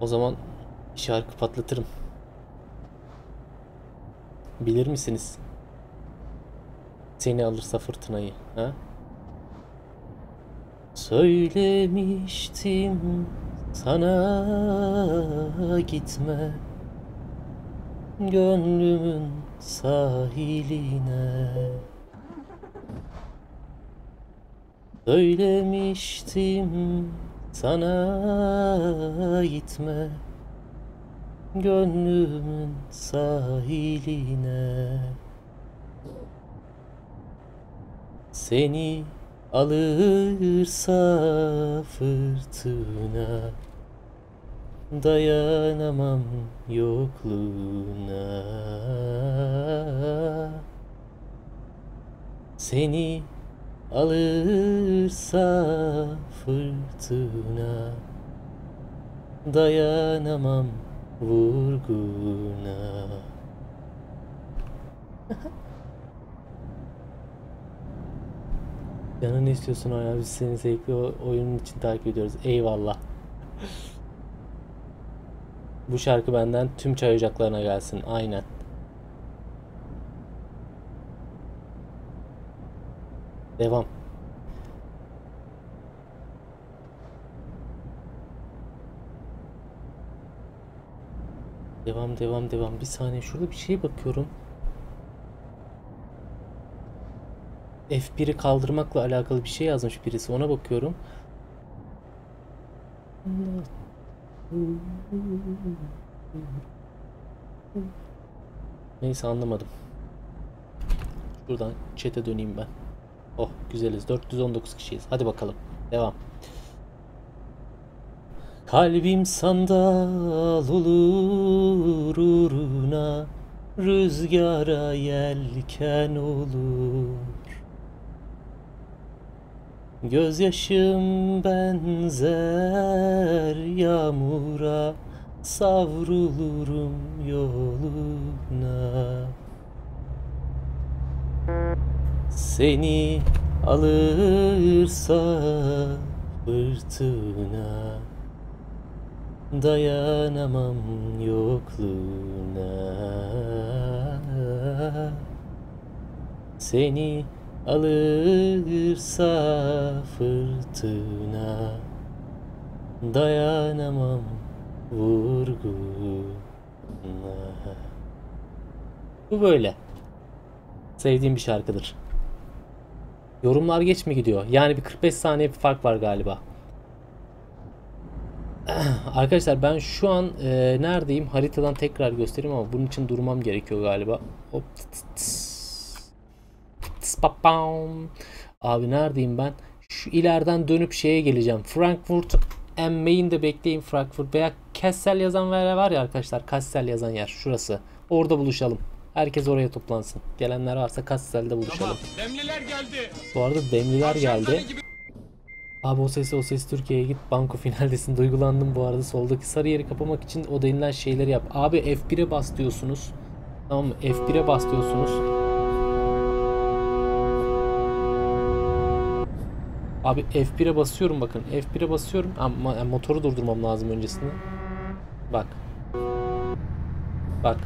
O zaman şarkı patlatırım. Bilir misiniz? Seni alırsa fırtınayı. Ha? Söylemiştim sana gitme gönlümün sahiline. Söylemiştim sana gitme gönlümün sahiline. Seni alırsa fırtına dayanamam yokluğuna. Seni alırsa fırtına dayanamam vurguna. Canın ne istiyorsun abi? Biz seni zevkli oyunun için takip ediyoruz. Eyvallah. Bu şarkı benden tüm çay ocaklarına gelsin. Aynen. Devam. Devam. Bir saniye şurada bir şeye bakıyorum. F1'i kaldırmakla alakalı bir şey yazmış birisi. Ona bakıyorum. Neyse anlamadım. Şuradan chat'e döneyim ben. Oh güzeliz. 419 kişiyiz. Hadi bakalım. Devam. Kalbim sandal olur uğruna, rüzgara yelken olur. Gözyaşım benzer yağmura, savrulurum yoluna. Seni alırsa fırtına dayanamam yokluğuna. Seni alırsa fırtına dayanamam vurguna. Bu böyle. Sevdiğim bir şarkıdır. Yorumlar geç mi gidiyor? Yani bir 45 saniye bir fark var galiba. Arkadaşlar ben şu an neredeyim? Haritadan tekrar göstereyim ama bunun için durmam gerekiyor galiba. Hop. Abi neredeyim ben? Şu ileriden dönüp şeye geleceğim. Frankfurt am Main'de bekleyin, Frankfurt veya Kassel yazan yer var ya arkadaşlar. Kassel yazan yer şurası. Orada buluşalım. Herkes oraya toplansın. Gelenler varsa Kassel'de buluşalım. Tamam. Demliler geldi. Bu arada demliler geldi. Abi o ses Türkiye'ye git. Banko finaldesin. Duygulandım bu arada. Soldaki sarı yeri kapamak için o denilen şeyleri yap. Abi F1'e bas diyorsunuz. Tamam mı? F1'e bas diyorsunuz. Abi F1'e basıyorum bakın. F1'e basıyorum. Ama motoru durdurmam lazım öncesinde. Bak. Bak.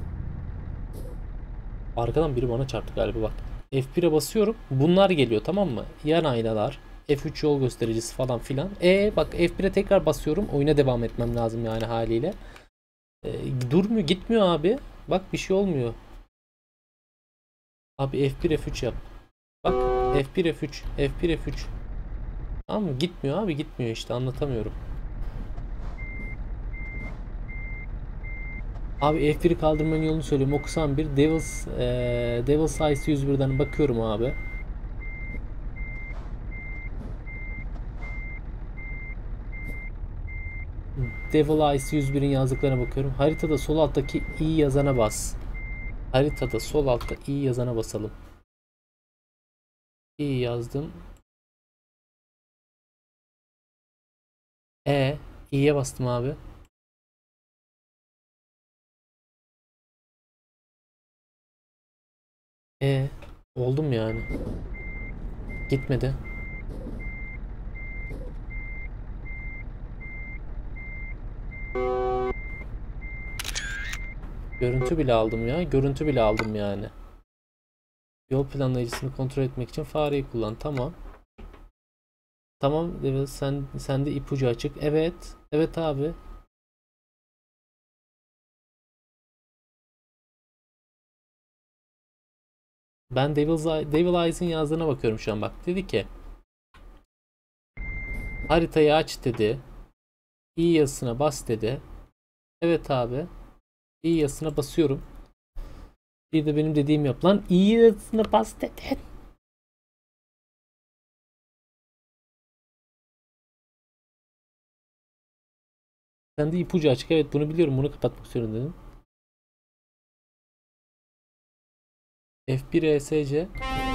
Arkadan biri bana çarptı galiba bak. F1'e basıyorum. Bunlar geliyor tamam mı? Yan aynalar. F3 yol göstericisi falan filan. Bak F1'e tekrar basıyorum. Oyuna devam etmem lazım yani haliyle. Durmuyor, gitmiyor abi. Bak bir şey olmuyor. Abi F1 F3 yap. Bak F1 F3. F1 F3. Tamam mı? Gitmiyor abi, gitmiyor işte, anlatamıyorum. Abi F1'i kaldırmanın yolunu söyleyeyim. Okusam bir Devil's Eyes 101'den bakıyorum abi. Devil Eyes 101'in yazdıklarına bakıyorum. Haritada sol alttaki i yazana bas. Haritada sol altta i yazana basalım. I yazdım. i'ye bastım abi. Oldum yani. Gitmedi. Görüntü bile aldım ya. Görüntü bile aldım yani. Yol planlayıcısını kontrol etmek için fareyi kullan. Tamam. Tamam. Evet, sende ipucu açık. Evet. Evet abi. Ben Devil Eyes'in yazdığına bakıyorum şu an bak. Dedi ki haritayı aç dedi. İyi yazısına bas dedi. Evet abi. İyi yazısına basıyorum. Bir de benim dediğim yap lan. İyi yazısına bas dedi. Sen de ipucu açık. Evet bunu biliyorum. Bunu kapatmak istiyorum dedim. F1 ESC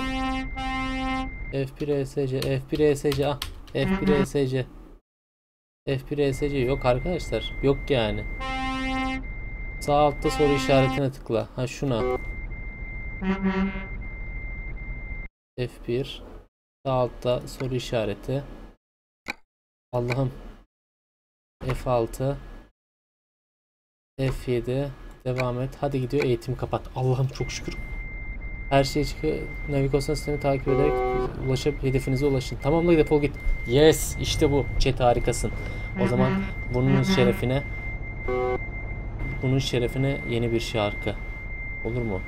F1 ESC F1 ESC ah F1 ESC F1 ESC yok arkadaşlar. Yok yani. Sağ altta soru işaretine tıkla. Ha şuna. F1 sağ altta soru işareti. Allah'ım. F6 F7 devam et. Hadi gidiyor eğitim kapat. Allah'ım çok şükür. Her şey çıkıyor. Navigasyon sistemi takip ederek ulaşıp hedefinize ulaşın. Tamamla defol git. Yes işte bu. Chat harikasın. O zaman bunun şerefine yeni bir şarkı. Olur mu?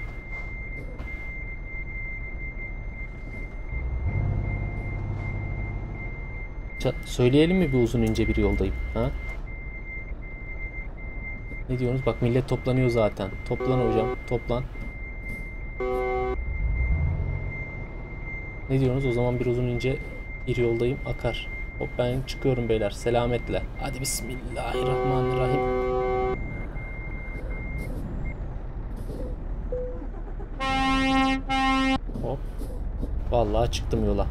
Söyleyelim mi bir uzun ince bir yoldayım? Ha? Ne diyorsunuz? Bak millet toplanıyor zaten. Toplan hocam. Toplan. Ne diyorsunuz? O zaman bir uzun ince bir yoldayım. Akar. Hop ben çıkıyorum beyler. Selametle. Hadi bismillahirrahmanirrahim. Hop. Vallahi çıktım yola.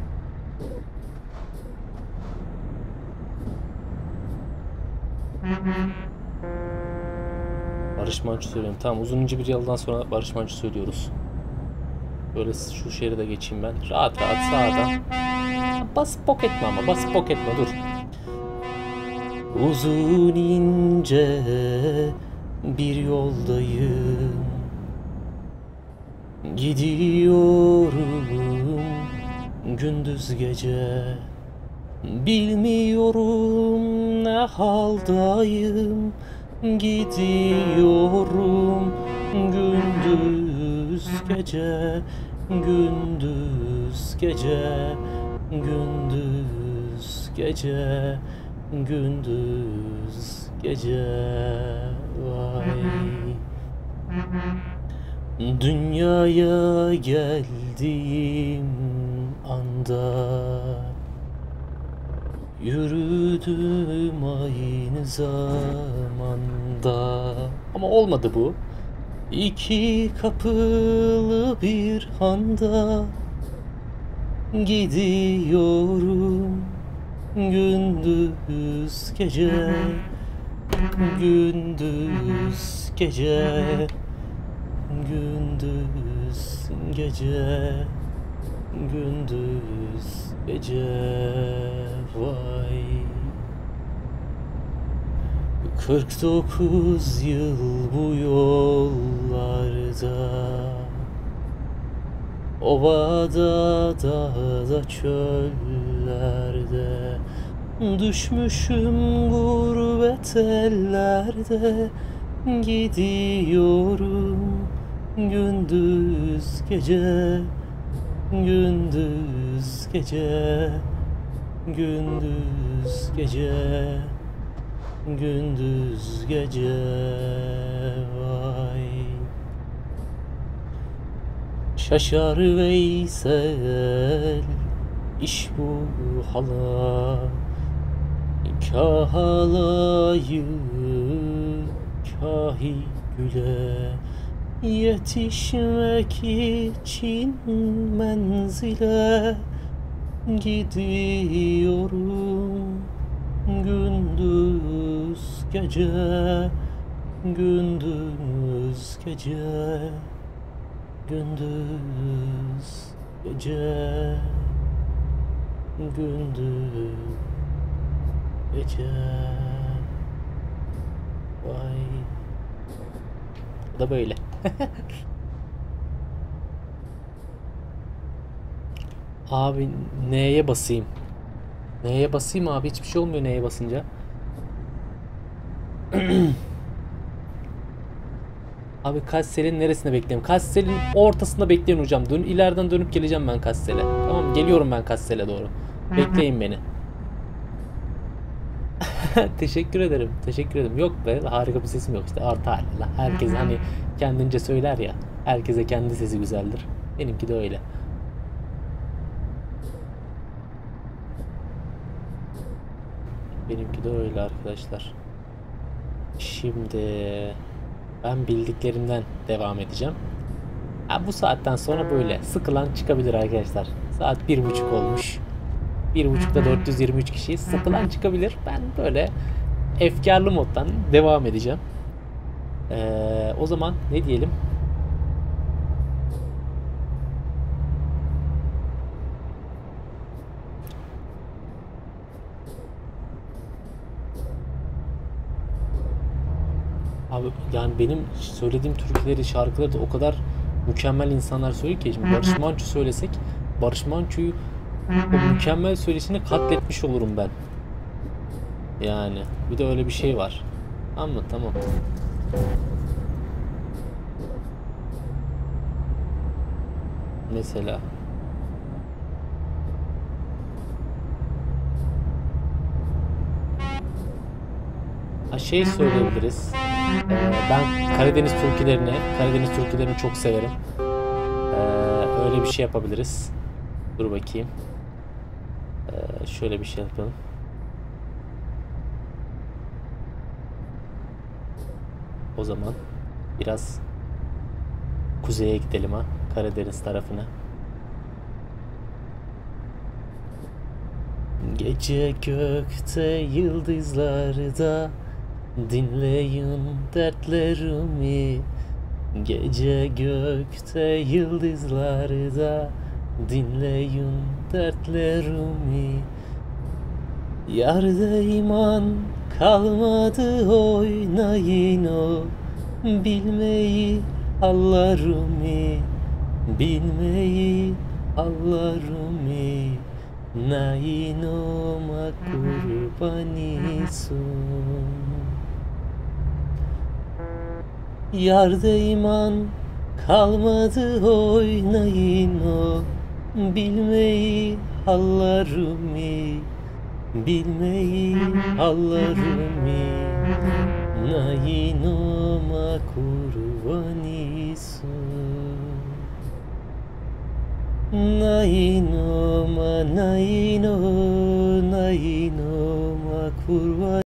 Barış Manço söylüyorum. Tamam uzun ince bir yoldan sonra Barış Manço söylüyoruz. Böyle şu şeride geçeyim ben. Rahat rahat sağdan. Basıp pok etme ama. Basıp pok etme dur. Uzun ince bir yoldayım. Gidiyorum gündüz gece. Bilmiyorum ne haldayım. Gidiyorum gündüz gece, gündüz gece, gündüz gece, gündüz gece. Vay. Dünyaya geldiğim anda yürüdüm aynı zamanda. Ama olmadı bu. İki kapılı bir handa gidiyorum gündüz gece, gündüz gece, gündüz gece, gündüz gece. Vay. 49 yıl bu yollarda, ovada, dağda, çöllerde, düşmüşüm gurbet ellerde, gidiyorum gündüz gece, gündüz gece, gündüz gece, gündüz gece. Vay. Şaşar Veysel iş bu hala, kah alayı kahi güle, yetişmek için menzile gidiyorum gündüz gece, gündüz gece, gündüz gece, gündüz gece. Vay. Bu da böyle. Abi neye basayım? Neye basayım abi? Hiçbir şey olmuyor neye basınca. Abi Kassel'in neresinde bekleyeyim? Kassel'in ortasında bekleyin hocam. İleriden dönüp geleceğim ben Kassel'e. Tamam, geliyorum ben Kassel'e doğru. Bekleyin beni. Teşekkür ederim. Teşekkür ederim. Yok be, harika bir sesim yok işte. Artı hala. Herkes hani kendince söyler ya. Herkese kendi sesi güzeldir. Benimki de öyle. Benimki de öyle arkadaşlar. Şimdi ben bildiklerimden devam edeceğim. Ha, bu saatten sonra böyle sıkılan çıkabilir arkadaşlar. Saat 1.30 olmuş. 1.30'da 423 kişiyiz. Sıkılan çıkabilir. Ben böyle efkarlı moddan devam edeceğim. O zaman ne diyelim? Abi yani benim söylediğim türküleri, şarkıları da o kadar mükemmel insanlar söylüyor ki. Şimdi Barış Manço söylesek, Barış Manço'yu o mükemmel söyleşini katletmiş olurum ben. Yani bir de öyle bir şey var. Ama tamam. Mesela şey söyleyebiliriz. Ben Karadeniz türkülerini çok severim. Öyle bir şey yapabiliriz. Dur bakayım. Şöyle bir şey yapalım. O zaman biraz kuzeye gidelim ha. Karadeniz tarafına. Gece gökte yıldızlarda dinleyin dertlerimi. Gece gökte yıldızlarda dinleyin dertlerimi. Yarda iman kalmadı oynayın o. Bilmeyi hallarımı, bilmeyi hallarımı. Nainoma kurbanisun. Yarda iman kalmadı oynayın o. Bilmeyi hallarımı, bilmeyi hallarımı. Nainoma kurbanisun. Nainoma, nainoma kurban.